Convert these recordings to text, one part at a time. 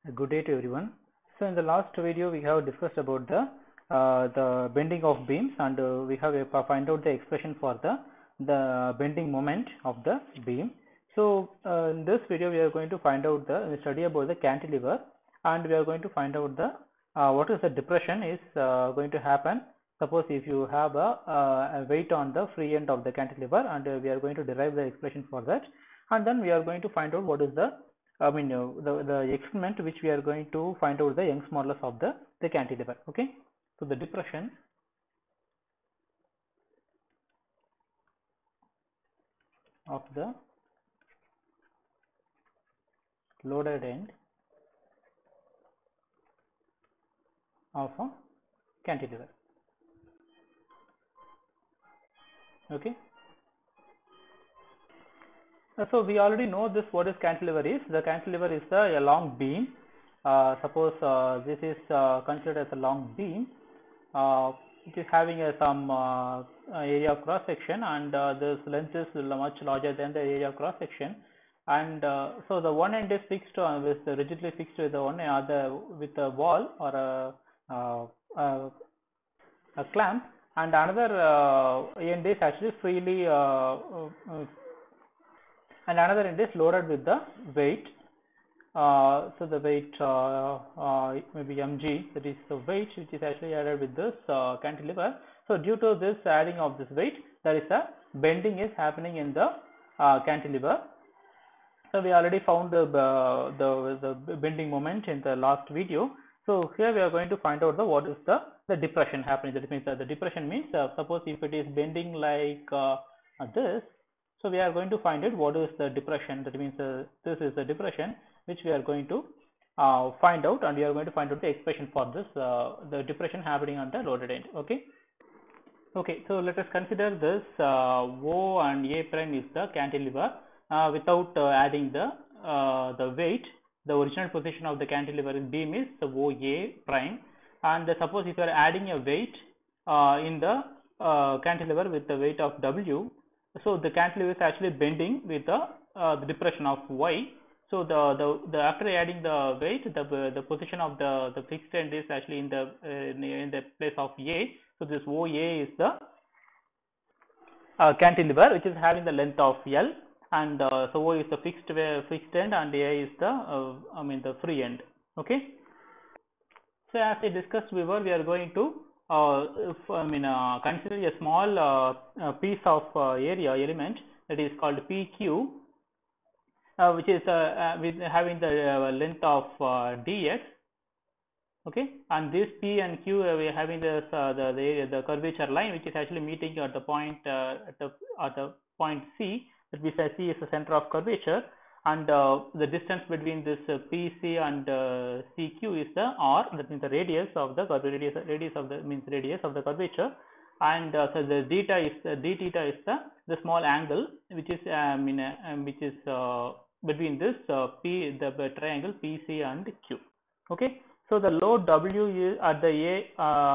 Good day to everyone. So in the last video we have discussed about the bending of beams, and we have find out the expression for the bending moment of the beam. So in this video we are going to find out the study about the cantilever, and we are going to find out the what is the depression is going to happen. Suppose if you have a weight on the free end of the cantilever, and we are going to derive the expression for that, and then we are going to find out what is the the experiment which we are going to find out the Young's modulus of the cantilever. Okay, so the depression of the loaded end of a cantilever. Okay, so we already know this. What is cantilever is? The cantilever is a long beam. Suppose this is considered as a long beam. It is having some area of cross section, and this length is much larger than the area of cross section, and so the one end is fixed with rigidly fixed with the one other with a wall or a clamp, and another end is actually freely and another end is loaded with the weight. So the weight maybe mg, that is the weight which is actually added with this cantilever. So due to this adding of this weight, there is a bending is happening in the cantilever. So we already found the bending moment in the last video. So here we are going to find out what is the depression happening. That means the depression means suppose if it is bending like this. So we are going to find out what is the depression. That means this is the depression which we are going to find out, and we are going to find out the expression for this the depression happening on the loaded end. Okay. Okay. So let us consider this O and A prime is the cantilever without adding the weight. The original position of the cantilever beam is the OA prime, and suppose if you are adding a weight in the cantilever with the weight of W. So the cantilever is actually bending with the depression of y. So the after adding the weight, the position of the fixed end is actually in the place of A. So this OA is the cantilever which is having the length of L, and so O is the fixed end, and A is the the free end. Okay. So as I discussed before, we are going to consider a small piece of area element that is called PQ, which is with having the length of dx. Okay, and this P and Q we are having this the curvature line which is actually meeting at the point at the point C, that we say C is the center of curvature, and the distance between this PC and CQ is the R, that means the radius of the radius of the curvature, and so the theta is d theta is the small angle which is which is between this the triangle PC and Q. Okay, so the load W is at the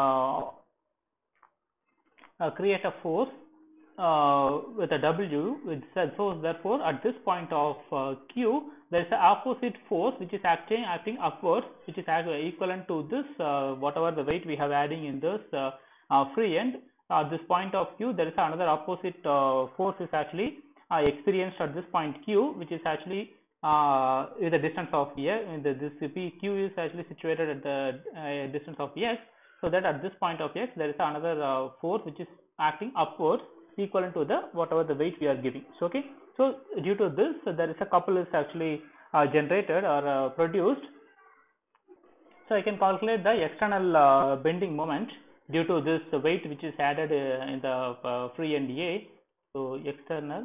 A create a force with a W with such. So therefore at this point of Q, there is an opposite force which is acting upwards, which is equivalent to this whatever the weight we have adding in this free end. At this point of Q, there is another opposite force is actually experienced at this point Q, which is actually with the distance of A. This PQ is actually situated at the distance of X, so that at this point of X there is another force which is acting upwards, equivalent to the whatever the weight we are giving. So okay, so due to this there is a couple is actually generated or produced. So I can calculate the external bending moment due to this weight which is added in the free end A. So external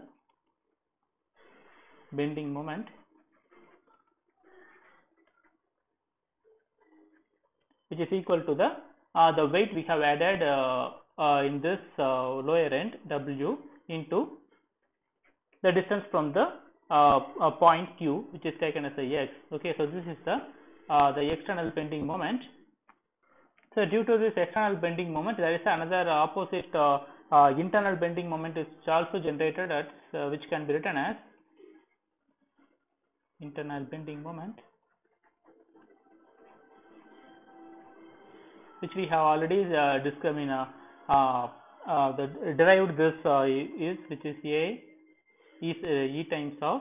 bending moment which is equal to the weight we have added in this lower end W into the distance from the point Q, which is taken as a X. Okay, so this is the external bending moment. So due to this external bending moment, there is another opposite internal bending moment is also generated at which can be written as internal bending moment which we have already discussed. I mean, the derived this is which is a is e times of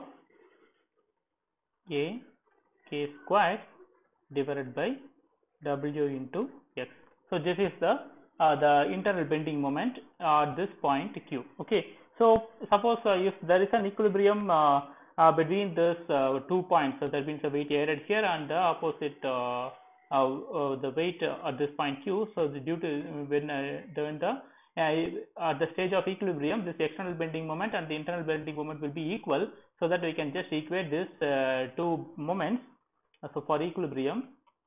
a k square divided by w into x. So this is the internal bending moment at this point q. Okay. So suppose if there is an equilibrium between these 2 points, so that means the weight added here and the opposite the weight at this point q. So due to when at the stage of equilibrium, this external bending moment and the internal bending moment will be equal, so that we can just equate this two moments. So for equilibrium,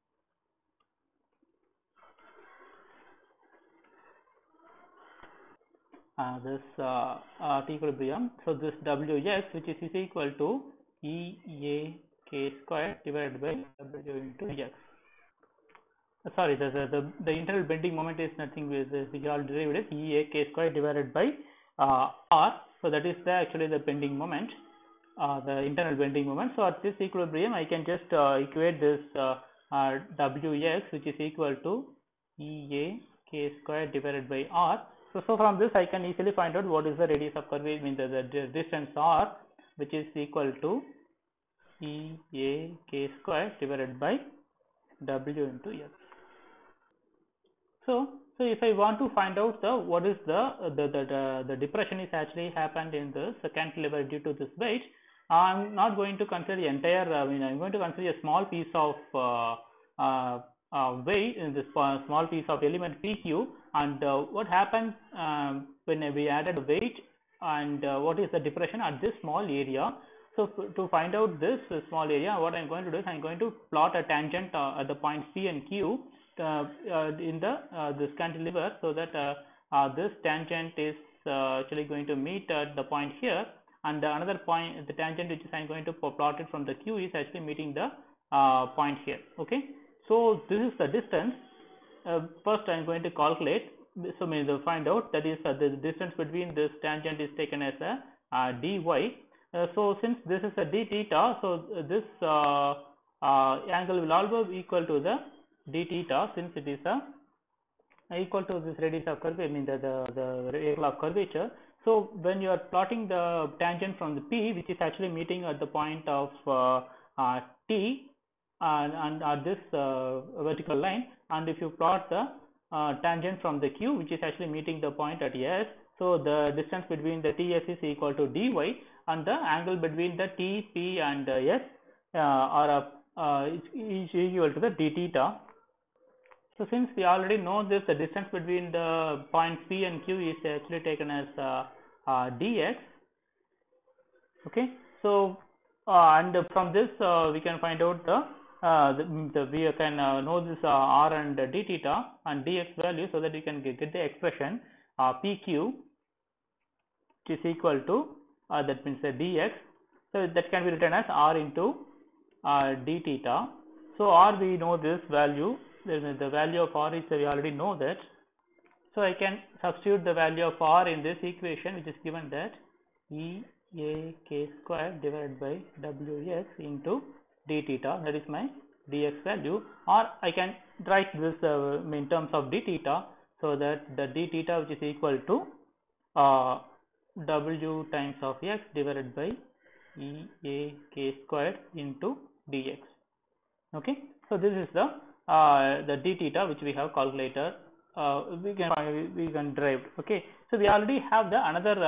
this equilibrium, so this Wx which is equal to E a k square divided by W into x. Sorry, the internal bending moment is nothing with this, we all derived it E a k square divided by r. So that is actually the bending moment, the internal bending moment. So at this equilibrium, I can just equate this Wx which is equal to E a k square divided by r. So from this I can easily find out what is the radius of curvature, means the distance r, which is equal to E a k square divided by W into x. So if I want to find out what is the depression is actually happened in this cantilever due to this weight, I'm not going to consider the entire. I'm going to consider a small piece of weight in this small piece of element PQ, and what happens when we added weight, and what is the depression at this small area. So to find out this small area, what I'm going to do is I'm going to plot a tangent at the points P and Q in this cantilever, so that this tangent is actually going to meet at the point here, and another point, the tangent which is I'm going to plot it from the Q, is actually meeting the point here. Okay, so this is the distance. First I'm going to calculate. So we will find out, that is the distance between this tangent is taken as a dy. So since this is a d theta, so this angle will always be equal to the d theta, since it is equal to this radius of curvature, I mean the angle of curvature. So when you are plotting the tangent from the P, which is actually meeting at the point of T and at this vertical line, and if you plot the tangent from the Q, which is actually meeting the point at S, so the distance between the TS is equal to dy, and the angle between the T, P and S is equal to the d theta. So since we already know this, the distance between the points P and Q is actually taken as dx. Okay, so and from this we can find out we can know this r and d theta and dx value, so that we can get the expression PQ, which is equal to that means dx. So that can be written as r into d theta. So r, we know this value, the value of r is, we already know that. So I can substitute the value of r in this equation, which is given that E a k square divided by Wx into d theta, that is my dx value, or I can write this in terms of d theta, so that the d theta, which is equal to W times of x divided by E a k square into dx. Okay, so this is the d theta which we have calculated. We can derive. Okay, so we already have the another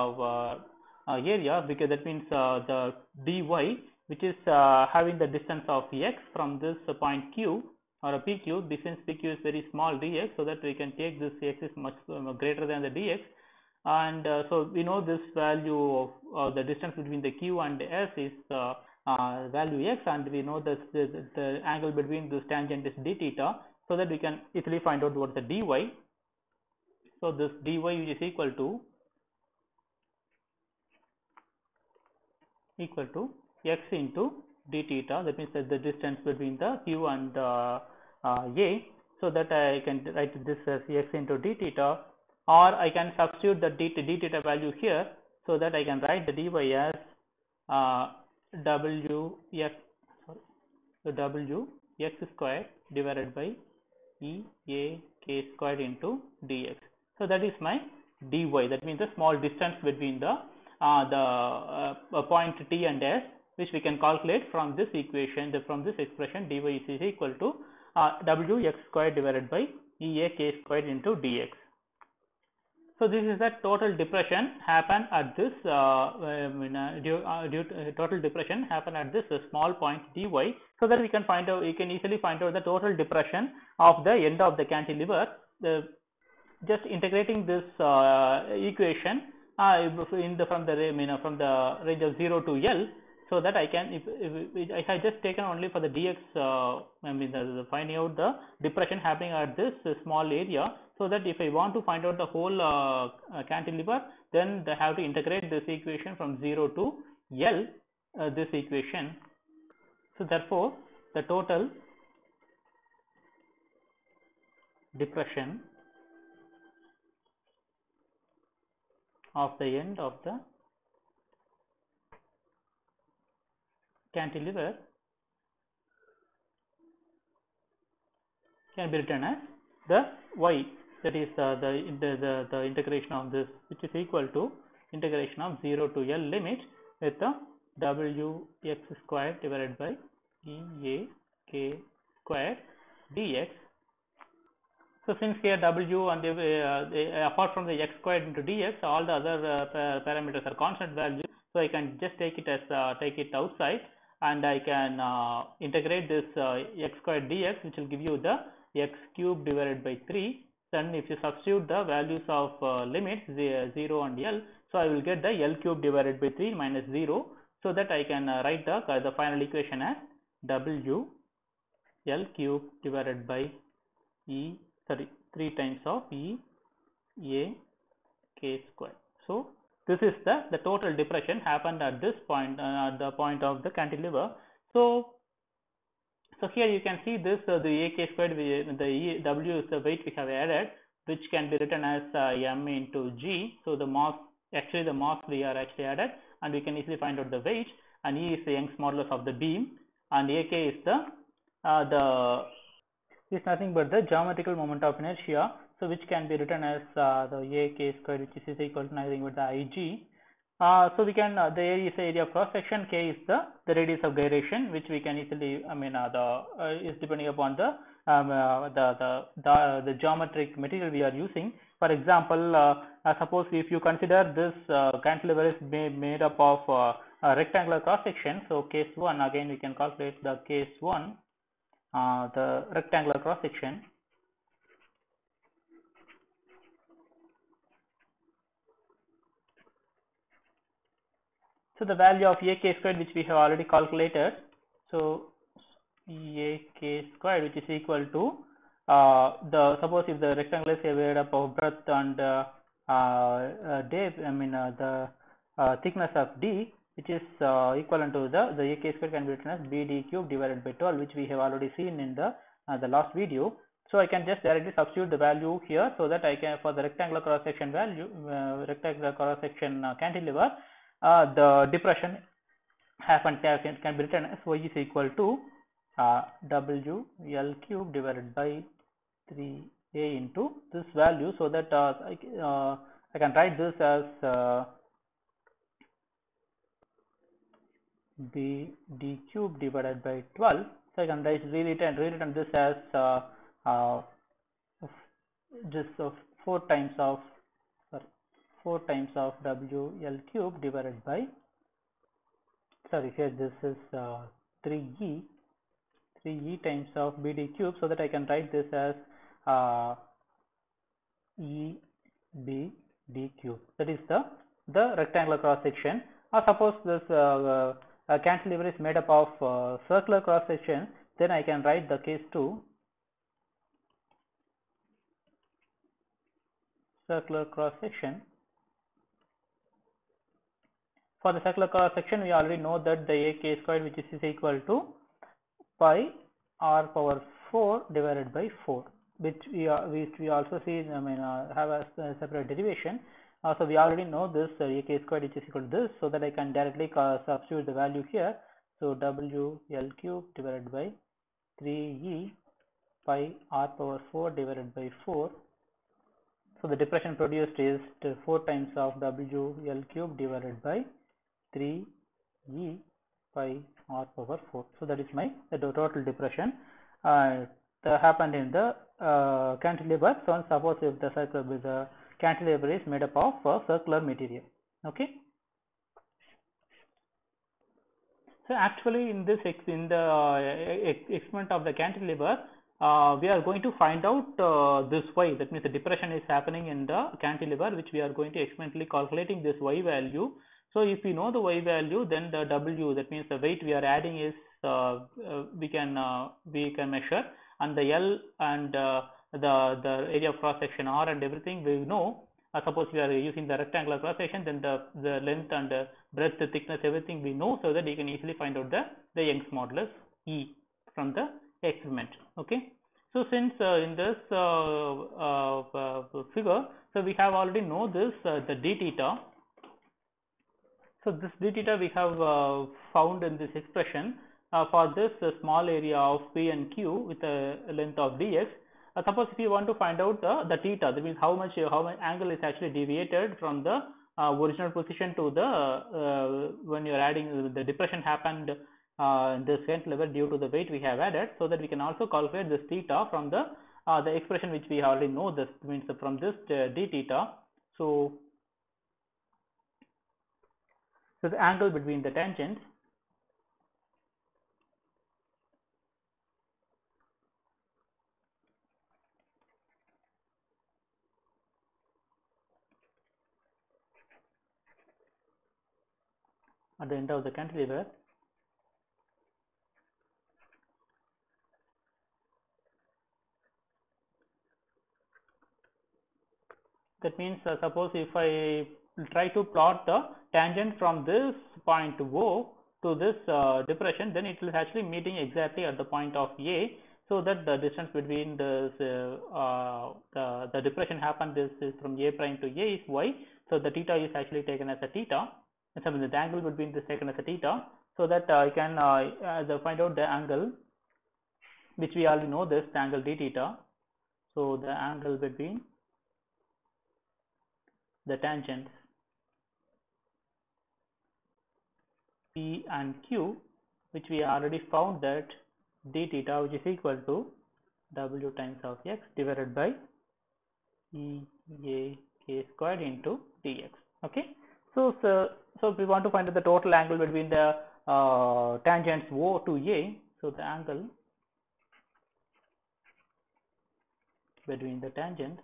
area, because that means the dy, which is having the distance of x from this point Q or a PQ. Distance PQ is very small dx, so that we can take this x is much greater than the dx, and so we know this value of the distance between the Q and S is value x, and we know that the angle between this tangent is d theta, so that we can easily find out what the dy. So this dy is equal to x into d theta, that means that the distance between the Q and a, so that I can write this as x into d theta, or I can substitute the d theta value here, so that I can write the dy as W x square divided by E A K squared into dx. So that is my dy. That means the small distance between the point T and S, which we can calculate from this equation. From this expression, dy is equal to W x squared divided by E A K squared into dx. So this is the total depression happen at this total depression happen at this small point dy, so that we can find out, we can easily find out the total depression of the end of the cantilever. Just integrating this equation from the range of 0 to L, so that I can, if I just taken only for the dx, finding out the depression happening at this small area, so that if I want to find out the whole cantilever, then they have to integrate this equation from 0 to L, this equation. So therefore, the total depression of the end of the cantilever can be written as the y, that is the integration of this, which is equal to integration of 0 to L limit with the W x squared divided by E A K squared dx. So since here W and apart from the x squared into dx, all the other parameters are constant values. So I can just take it as take it outside, and I can integrate this x squared dx, which will give you the x cube divided by 3. Then if you substitute the values of limits 0 and L, so I will get the L cube divided by 3 minus 0, so that I can write the final equation as W L cube divided by 3 times of E A K square. So this is the total depression happened at this point, at the point of the cantilever. So here you can see this, the A K squared, the W is the weight we have added, which can be written as M into G. So the mass, actually the mass we are actually added, and we can easily find out the weight, and E is the Young's modulus of the beam, and AK is is nothing but the geometrical moment of inertia, so which can be written as the A K squared, which is equal to nothing but the IG. So we can, the area is the area of cross section, K is the radius of gyration, which we can easily, is depending upon the geometric material we are using. For example, suppose if you consider this cantilever is made up of a rectangular cross section, so case 1, again we can calculate the case 1, the rectangular cross section. So the value of AK squared, which we have already calculated, so AK squared, which is equal to suppose if the rectangle is made up of breadth and depth, the thickness of D, which is equivalent to the AK squared can be written as BD cube divided by 12, which we have already seen in the last video. So I can just directly substitute the value here, so that I can, for the rectangular cross section value, rectangular cross section cantilever, the depression can be written as y is equal to W L cube divided by 3a into this value, so that I can write this as b d cube divided by 12. So I can rewritten this as just 4 times of W L cube divided by, sorry, here this is 3e times of BD cube, so that I can write this as E B D cube. That is the rectangular cross section. Or suppose this cantilever is made up of circular cross section, then I can write the case 2, circular cross section. For the circular cross section, we already know that the AK squared, which is equal to pi r power 4 divided by 4, which we also see, have a separate derivation. So we already know this AK squared, which is equal to this, so that I can directly substitute the value here. So W L cube divided by 3e pi r power 4 divided by 4. So the depression produced is 4 times of WL cube divided by 3 E pi r power 4. So that is the total depression that happened in the cantilever. So suppose if the cantilever is made up of circular material. Okay. So actually in this experiment of the cantilever, we are going to find out this y, that means the depression is happening in the cantilever, which we are going to experimentally calculating this y value. So if we know the y value, then the W, that means the weight we are adding is we can measure, and the L and the area of cross section R and everything we know. Suppose we are using the rectangular cross section, then the length and breadth, the thickness, everything we know, so that you can easily find out the Young's modulus E from the experiment. Okay. So since in this figure, so we have already know this the d theta. So this d theta we have found in this expression for this small area of P and Q with a length of dx. Suppose if you want to find out the theta, that means how much angle is actually deviated from the original position to the when you are adding the depression happened in this cantilever due to the weight we have added, so that we can also calculate this theta from the expression which we already know. This means from this d theta. So the angle between the tangents at the end of the cantilever that means suppose if I try to plot the tangent from this point O to this depression, then it will actually meeting exactly at the point of A, so that the distance between this the depression happened is from A prime to A is y. So the theta is actually taken as a theta, and so the angle between this taken as a theta, so that I can find out the angle which we already know this, the angle d theta. So the angle between the tangents P and Q, which we already found that d theta, which is equal to W times of x divided by E A k squared into dx. Okay. So if we want to find out the total angle between the tangents O to A, so the angle between the tangents,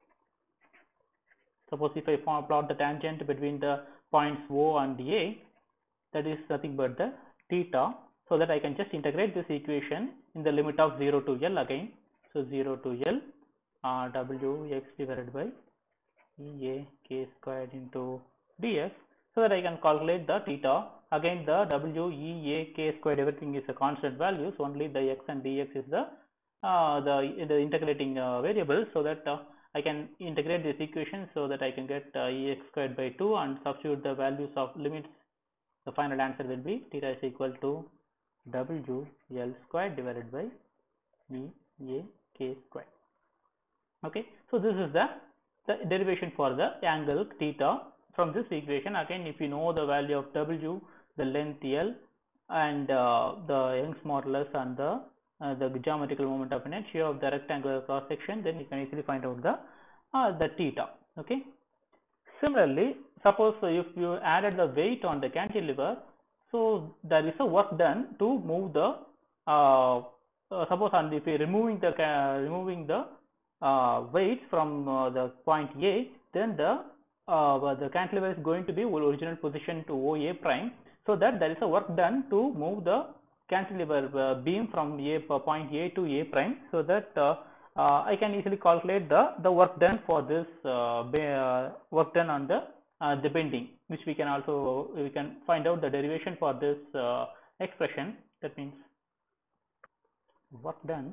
suppose if I plot the tangent between the points O and A, that is nothing but the theta, so that I can just integrate this equation in the limit of 0 to L again. So 0 to L W x divided by E A k squared into dx, so that I can calculate the theta. Again the W, E, A, k squared, everything is a constant values, only the x and dx is the integrating variable, so that I can integrate this equation, so that I can get Ex squared by 2 and substitute the values of limits. The final answer will be theta is equal to W L squared divided by E A k squared. Okay. So this is the derivation for the angle theta from this equation. Again, if you know the value of W, the length L, and the Young's modulus and the geometrical moment of inertia of the rectangular cross section, then you can easily find out the theta. Okay. Similarly, suppose if you added the weight on the cantilever, so there is a work done to move the suppose, and if you removing the weights from the point A, then the cantilever is going to be original position to OA prime, so that there is a work done to move the cantilever beam from point A to A prime, so that I can easily calculate the work done for this work done on the bending, which we can find out the derivation for this expression. That means work done.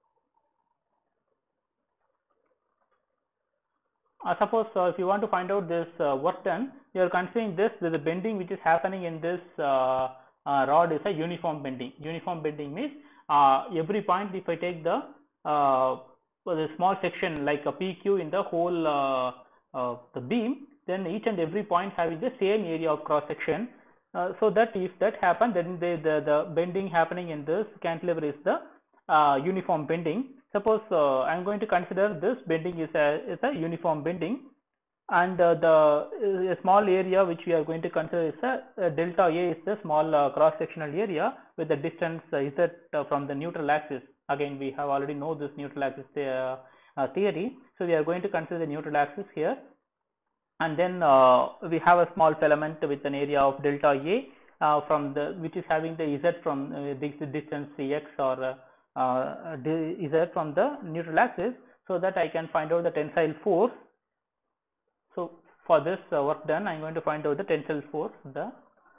Suppose if you want to find out this work done, you are considering the bending which is happening in this rod is a uniform bending. Uniform bending means every point, if I take the the small section like a PQ in the whole the beam, then each and every point having the same area of cross section, so that if that happens, then the bending happening in this cantilever is the uniform bending. Suppose I am going to consider this bending is a uniform bending, and the a small area which we are going to consider is a delta A is the small cross sectional area with the distance z from the neutral axis. Again, we have already know this neutral axis theory, so we are going to consider the neutral axis here, and then we have a small filament with an area of delta A from the which is having the z from this distance x or z from the neutral axis, so that I can find out the tensile force. So for this work done, I am going to find out the tensile force. The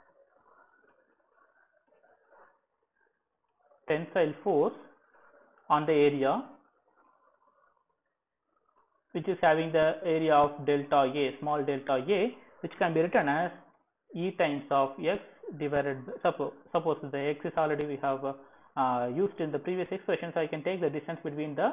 tensile force on the area which is having the area of delta A, small delta A, which can be written as E times of x divided by, suppose the x is already we have used in the previous expression, so I can take the distance between the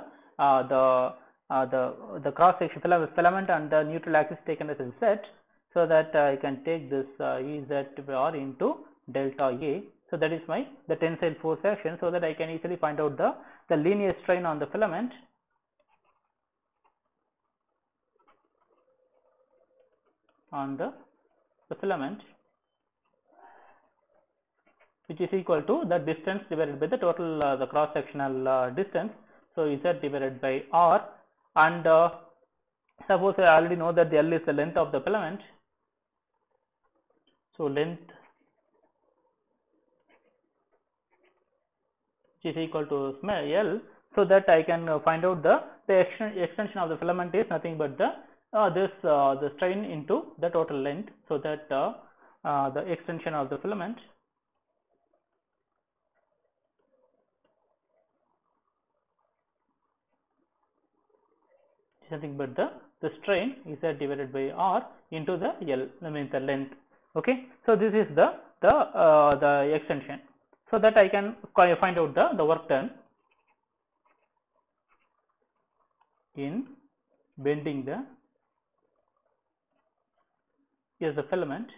cross section filament and the neutral axis taken as z, so that I can take this EZ into delta A. So that is the tensile force action, so that I can easily find out the linear strain on the filament which is equal to the distance divided by the total the cross sectional distance. So Z divided by R, and suppose I already know that the L is the length of the filament, so length which is equal to L, so that I can find out the extension of the filament is nothing but the strain into the total length, so that the extension of the filament is nothing but the strain is divided by R into the L, I mean the length. Okay, so this is the extension, so that I can find out the work done in bending the filament,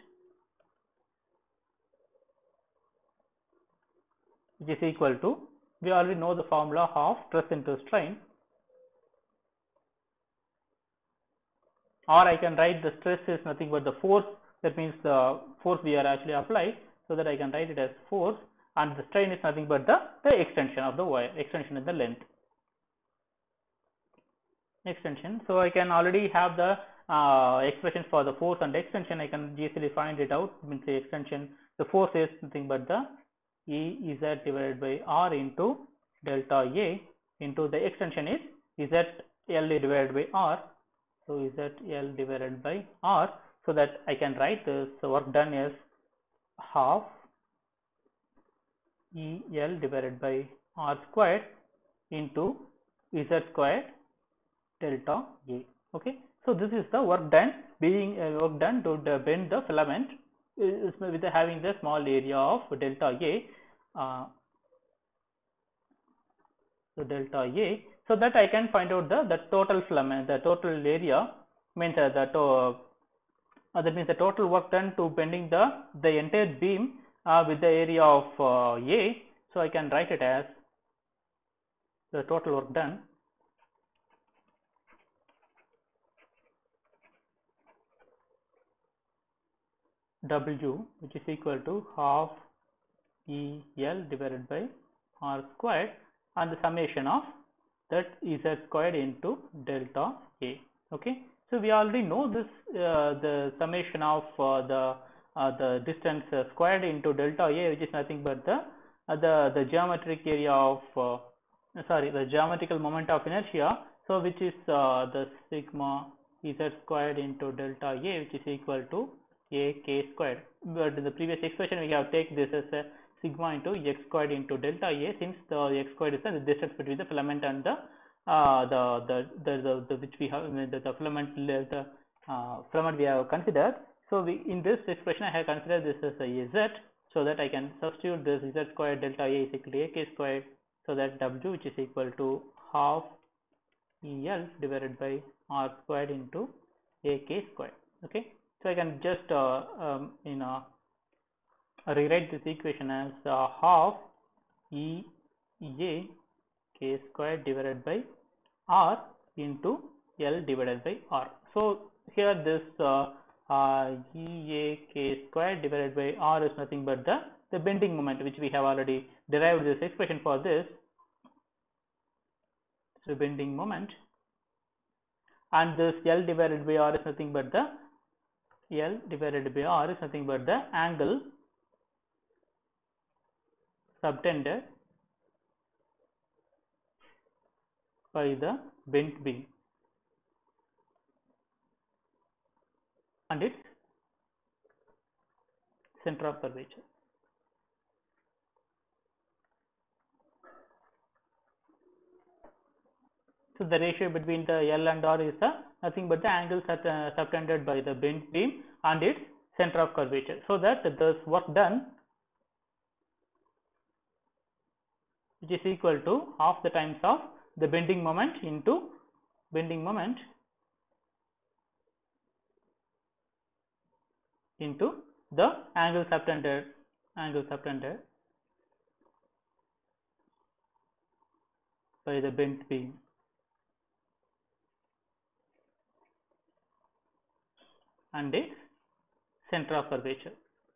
which is equal to, we already know the formula of stress into strain, or I can write the stress is nothing but the force, that means the force we are actually applied, so that I can write it as force, and the strain is nothing but the extension of the wire, extension in the length, extension. So I can already have the expressions for the force and extension. I can easily find it out. Means the extension, the force is nothing but the E Z divided by R into delta A, into the extension is Z L divided by R. So Z L divided by R, so that I can write this work done as half E L divided by R squared into Z squared delta A. Okay, so this is the work done, being work done to bend the filament with having the small area of delta A, so delta A, so that I can find out the total filament, the total area, means that means the total work done to bending the entire beam with the area of A. So I can write it as the total work done W, which is equal to half E L divided by R squared, and the summation of that Z squared into delta A. Okay, so we already know this the summation of the distance squared into delta A, which is nothing but the geometric area of the geometrical moment of inertia, so which is the sigma Z squared into delta A, which is equal to A K squared. But in the previous expression we have taken this as a sigma into x squared into delta A, since the x squared is the distance between the filament and the which we have the filament filament we have considered. So we, in this expression I have considered this as a Z, so that I can substitute this Z squared delta A is equal to A K squared, so that W, which is equal to half EL divided by R squared into AK squared. Okay, so I can just rewrite this equation as half EA K squared divided by R into L divided by R. So here this EA K squared divided by R is nothing but the bending moment, which we have already derived this expression for this. So bending moment, and this L divided by R is nothing but the angle subtended by the bent beam and its center of curvature. So the ratio between the L and R is nothing but the angle subtended by the bent beam and its center of curvature. So that this work done, which is equal to half the times of the bending moment into the angle subtended by the bent beam and its center of curvature.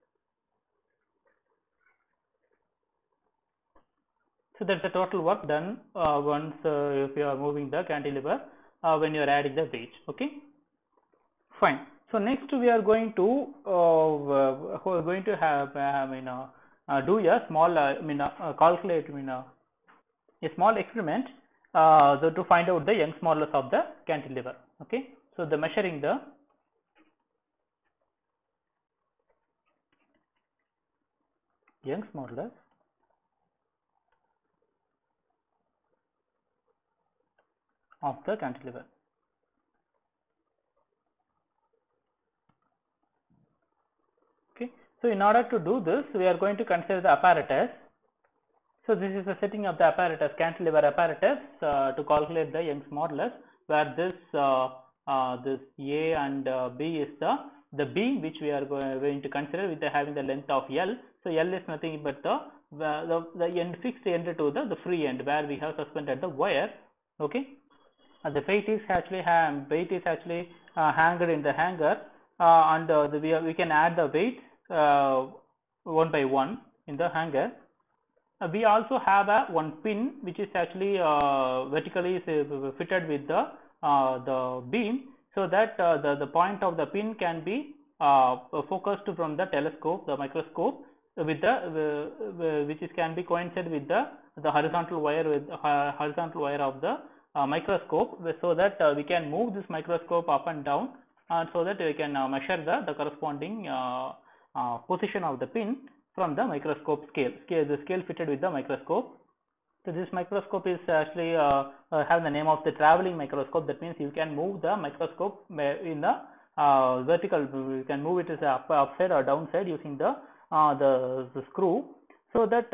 So that's the total work done once if you are moving the cantilever when you are adding the weight. Okay, fine. So next we are going to have do a small calculate a small experiment to find out the Young's modulus of the cantilever. Okay, so the measuring the Young's modulus of the cantilever. Okay, so in order to do this, we are going to consider the apparatus. So this is the setting of the apparatus, cantilever apparatus, to calculate the Young's modulus, where this this A and B is the beam which we are going to consider with having the length of L. So L is nothing but the end, fixed end to the free end where we have suspended the wire. Okay, the weight is actually hanged in the hanger, and we can add the weights one by one in the hanger. We also have one pin which is actually vertically fitted with the beam, so that the point of the pin can be focused from the telescope, the microscope, with the which can be coincided with the horizontal wire of the microscope, so that we can move this microscope up and down, so that we can measure the corresponding position of the pin from the microscope the scale fitted with the microscope. So this microscope is actually have the name of the traveling microscope. That means you can move the microscope in the vertical. You can move it as upside or downside using the screw, so that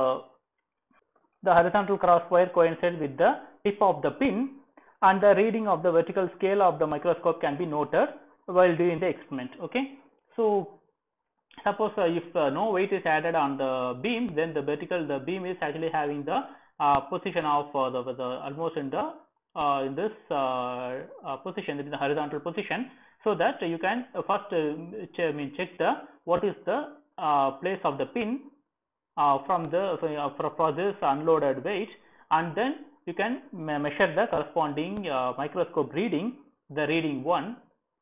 the horizontal cross wire coincides with the tip of the pin, and the reading of the vertical scale of the microscope can be noted while doing the experiment. Okay, so suppose if no weight is added on the beam, then the beam is actually having the position of the almost in this position, in the horizontal position, so that you can first check what is the place of the pin from for this unloaded weight, and then you can measure the corresponding microscope reading, the reading 1.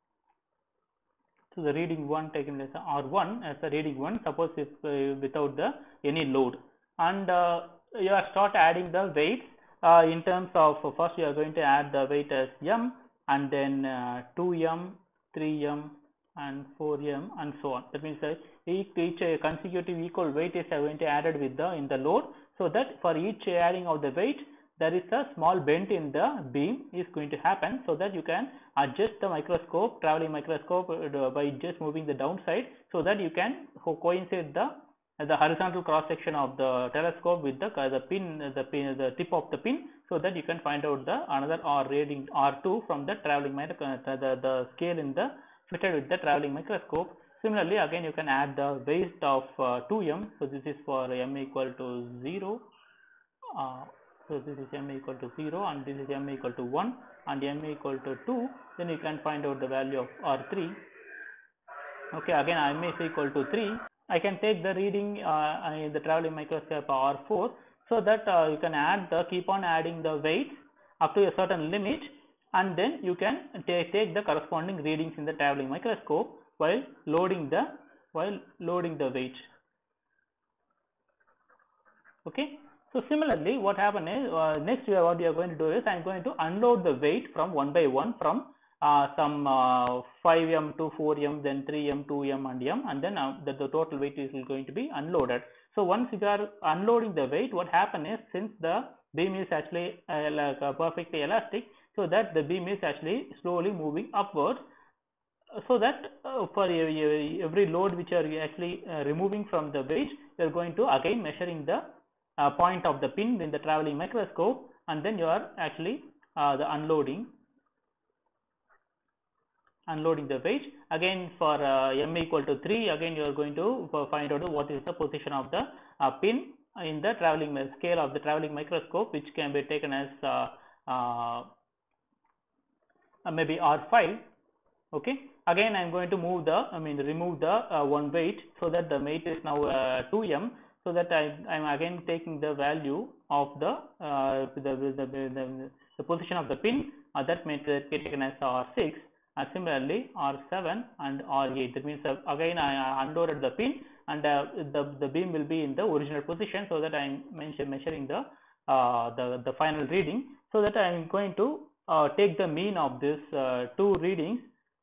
So the reading 1 taken as R1 as the reading 1, suppose if without any load, and you start adding the weights in terms of first you are going to add the weight as M, and then 2M, 3M and 4M and so on. That means that each consecutive equal weight is going to added with in the load, so that for each adding of the weight there is a small bend in the beam is going to happen, so that you can adjust the traveling microscope by just moving the downside, so that you can coincide the the horizontal cross section of the telescope with the tip of the pin, so that you can find out the another R reading R2 from the traveling the scale in the fitted with the traveling microscope. Similarly, again you can add the weight of 2m. So this is for m equal to 0. So this is m equal to 0 and this is m equal to 1 and m equal to 2. Then you can find out the value of R3. Okay, again m is equal to 3. I can take the reading in the traveling microscope R4, so that you can keep on adding the weights up to a certain limit, and then you can take the corresponding readings in the traveling microscope while loading the weight. Okay. So similarly, what happen is next what we are going to do is I am going to unload the weight from one by one from some 5m to 4m, then 3m, 2m and m, and then the total weight is going to be unloaded. So once you are unloading the weight, what happen is, since the beam is actually perfectly elastic, so that the beam is actually slowly moving upwards, so that for every load which you are actually removing from the weight, you are going to again measuring the point of the pin in the traveling microscope, and then you are actually unloading the weight. Again for m equal to 3, again you are going to find out what is the position of the pin in the traveling scale of the traveling microscope, which can be taken as maybe R5. Okay. Again I am going to remove the one weight, so that the weight is now 2m, so that I am again taking the value of the position of the pin, that may be taken as R6, and similarly R7 and R8. That means again I unloaded the pin, and the beam will be in the original position, so that I am measuring the final reading, so that I am going to take the mean of this two readings.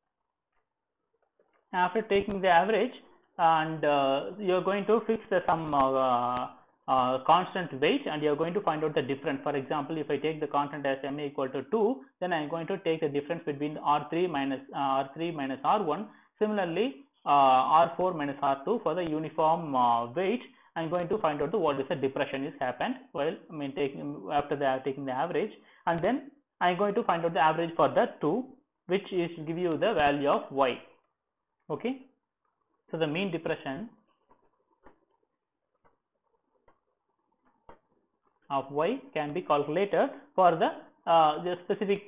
After taking the average, and you are going to fix some constant weight, and you are going to find out the difference. For example, if I take the constant as m equal to 2, then I am going to take the difference between R3 minus R1. Similarly, R4 minus R2 for the uniform weight. I am going to find out what is the depression is happened while taking the average, and then I am going to find out the average for the 2, which is give you the value of y. Okay. So the mean depression of y can be calculated for the specific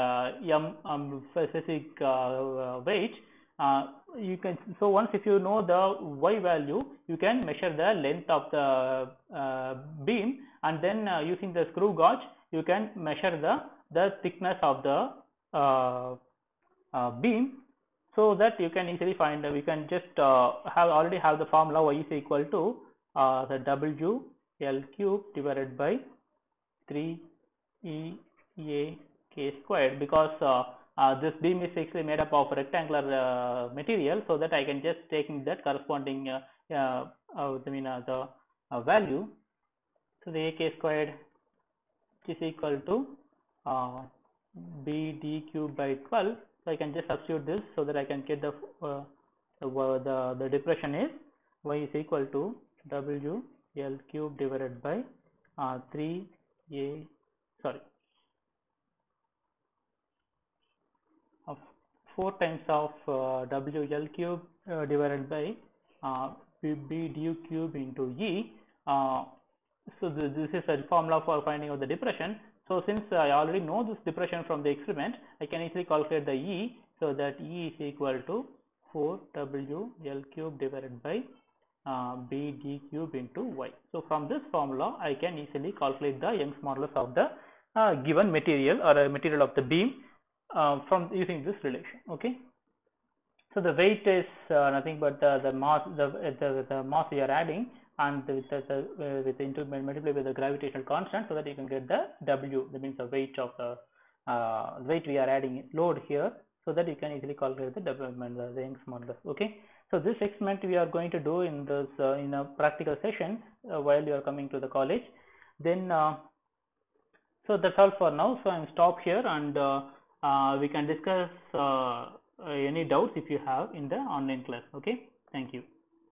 weight. You can, so once if you know the y value, you can measure the length of the beam, and then using the screw gauge you can measure the thickness of the beam, so that you can easily find. We can just already have the formula y is equal to the W L cube divided by 3 E A k squared, because this beam is actually made up of rectangular material, so that I can just taking that corresponding the value. So the AK squared is equal to BD cube by 12. So I can just substitute this, so that I can get the depression is y is equal to W L cube divided by 4 times of W L cube divided by B du cube into E. So this is a formula for finding out the depression. So since I already know this depression from the experiment, I can easily calculate the E. So that E is equal to 4 W L cube divided by B d cube into Y. So from this formula, I can easily calculate the Young's modulus of the given material or a material of the beam from using this relation. Okay. So the weight is nothing but the mass, the mass we are adding, and with multiply with the gravitational constant, so that you can get the W. That means the weight of the weight we are adding load here, so that you can easily calculate the Young's modulus. Okay. So this experiment we are going to do in this in a practical session while you are coming to the college. Then so that's all for now. So I'm stop here, and we can discuss any doubts if you have in the online class. Okay. Thank you.